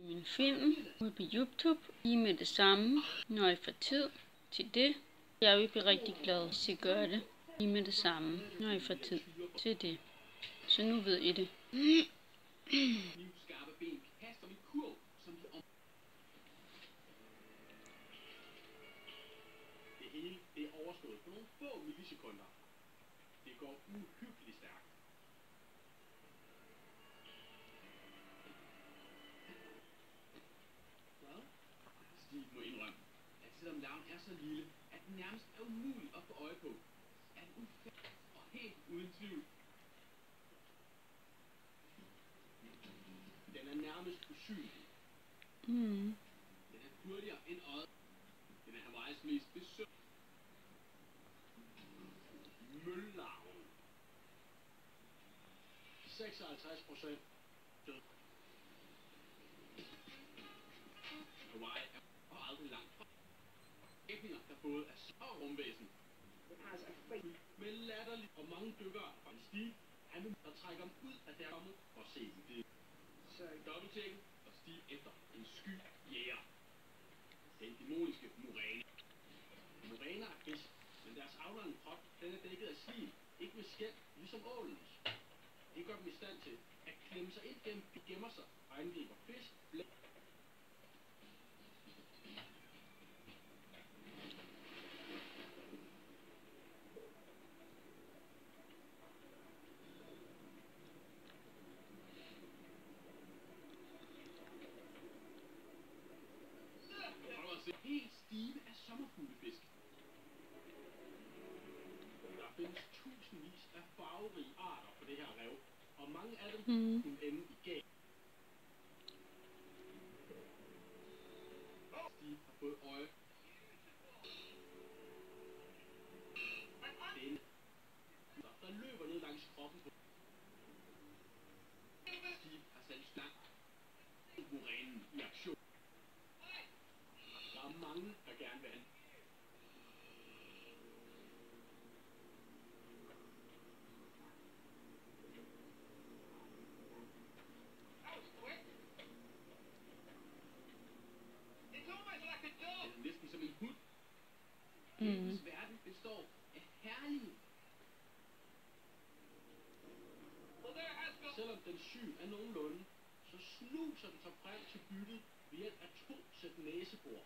min film ude på YouTube lige med det samme, når jeg får tid til det. Jeg vil blive rigtig glad, hvis I gør det lige med det samme, når jeg får tid til det. Så nu ved I det. Det hele er overstået på nogle få millisekunder. Det går uhyggeligt stærkt. Hvad? Steve må indrømme, at selvom larven er så lille, at den nærmest er umulig at få øje på, er den ufærdig og helt uden tvivl. Den er nærmest usynlig. Den er hurtigere end øjet. Den er Hawaiis mest besøgte møllarven. 56% død. Hawaii er aldrig langt fra æbninger, der både er så rumvæsen. Med latterligt og mange dykkere fra en Steve, han vil trække dem ud af der kommet og se det. Så dobbelttjekken og Steve efter en sky jæger. Den dæmoniske muræne. Muræner er fisk, men deres aflørende krop, den er dækket af slim, ikke med skæld, ligesom ålens. Det gør dem i stand til at klemme sig ind gennem, gemmer sig og angriber fisk, blæk. Helt stive af sommerfuglefisk. Der findes tusindvis af farverige arter på det her rev, og mange af dem kunne ende i gab. Steve har fået øje. Den, der løber ned langs kroppen på. Steve har sat slang murænen i aktion. Der er mange, der gerne vil have. Det er næsten som en hund. Hendes verden består af herlige. Selvom den syn er nogenlunde, så snuser den sig frem til byttet ved hjælp af 2 sæt næsebor.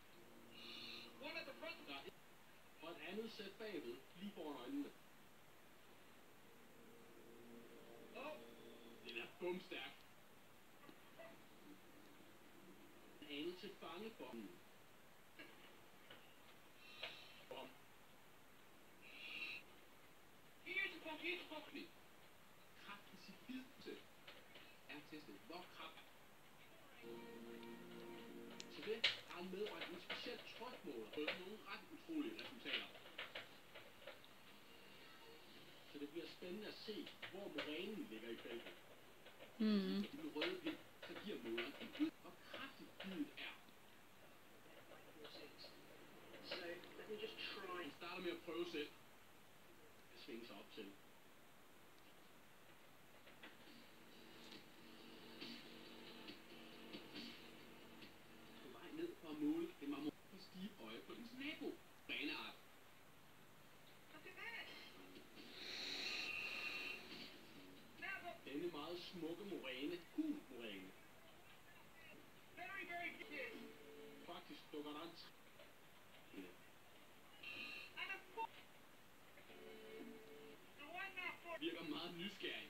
Der er og et andet sæt bagved, lige foran øjnene. Den er bumstærk. En anelse fange for den. Kraftens fidelse er testet. Hvor kraft? Så det har han medbragt en speciel trykmåler på nogle ret utrolige resultater. Så det bliver spændende at se, hvor murænen ligger i feltet. I den røde pind, så giver måleren en ud, hvor kraftigt biddet er. Han starter med at prøve selv. At svinge sig op til. På vej ned for at måle en marmor på stive øje på dens nabo. Muræneart. Denne meget smukke muræne, gul muræne. Faktisk dukker der en virker meget nysgerrig.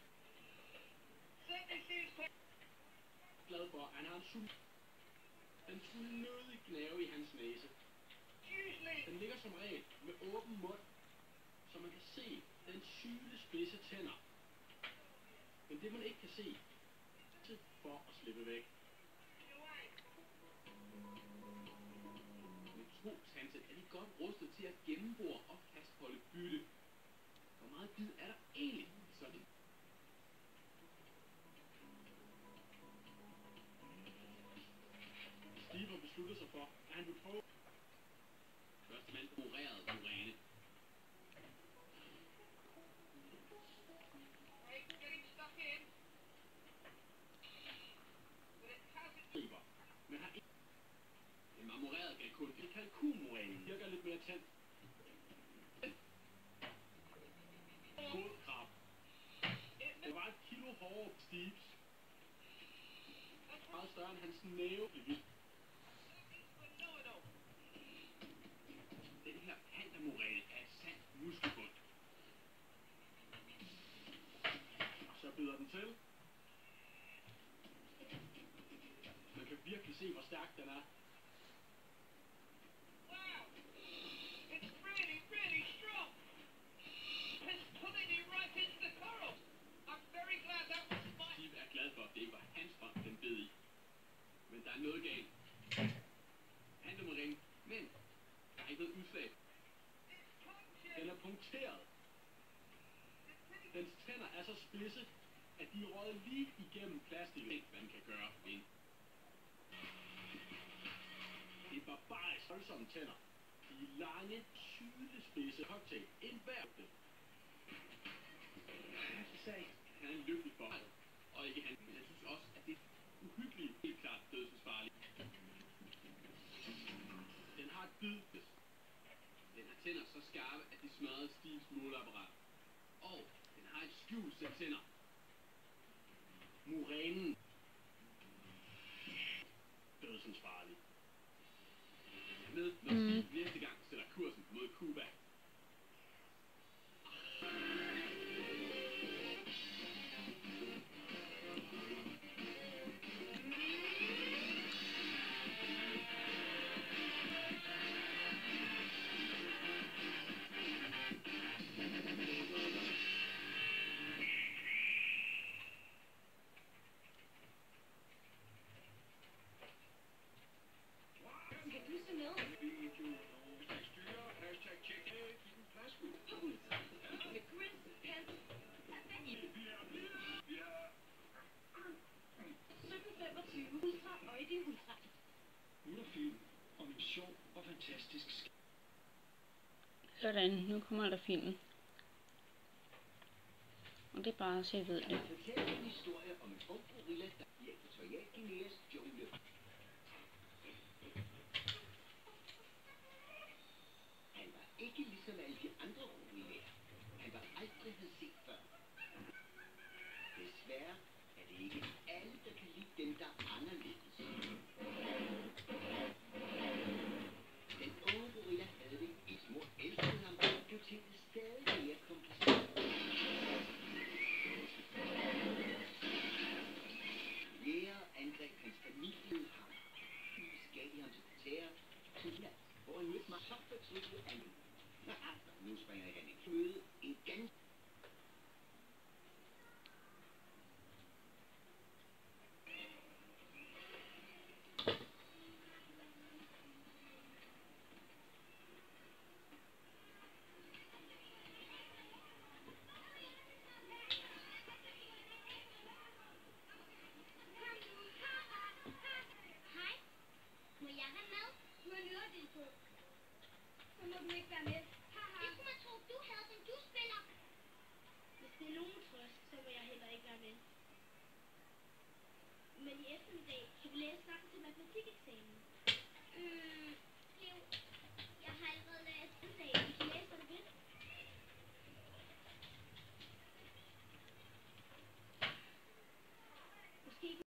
Glad for, at han har en sult. Den skulle nødig gnave i hans næse. Den ligger som regel med åben mund, så man kan se den syle spidse tænder. Men det man ikke kan se, er for at slippe væk. Med 2 tandsæt er de godt rustet til at gennembore og fastholde bytte. Hvor meget bid er der egentlig i sådan? Steve har besluttet sig for, at han vil prøve. Første mand morerede muræne. Getting stuck in. But it hasn't. armoreret kalkun. Det kalkunmorænen virker lidt mere tændt. Godkrab. Det var 1 kilo hårde Steves. Meget større end hans næve. Den her pandamoræne er et sandt muskelbund. Og så bider den til. Man kan virkelig se, hvor stærk den er. Steve er glad for, at det ikke var hans hånd, den bed i. Men der er noget galt. Pandamorænen, men der er ikke noget udslag. Den er punkteret. Dens tænder er så spidse, at de er røget lige igennem plastik. Hvad man kan gøre ved en. Det er barbarisk voldsomme tænder. De er lange, sylespidse cocktail. En hver. Han er en lykkelig for. Og ikke han, men jeg synes også, at det er uhyggeligt, helt klart dødsensfarligt. Den har et bid. Den har tænder så skarpe, at de smadrer Steves måleapparat. Og den har et skjult sæt tænder. Morænen. Dødsensfarlig. Jeg med, når Steve næste gang sætter kursen mod Cuba. Film om en sjov og fantastisk. Sådan, nu kommer der filmen. Og det er bare så jeg ved det. Jeg fortæller en historie om en ung gorilla, der i Ækvatorial Guineas jungle. Han var ikke ligesom alle de andre gorillaer. Han var aldrig havde set før. Desværre er det ikke alle, der kan lide dem, der er anderledes. Den unge gorilla havde det. Hvis mor elskede ham, blev tingene stadig mere kompliceret. Jæger angreb hans familie ham. Lys gav ham til kvarter til land, hvor han mødte mig så fortrykket af nu. Nu springer han i møde en ganske så må du ikke være med. Det kunne man tro, du havde, som du spiller. Hvis det er nogen trøst, så må jeg heller ikke være med. Men i eftermiddag kan vi læse sammen til matematikeksamen. Jeg har allerede læst en dag. Vi kan læse, hvad du vil. Måske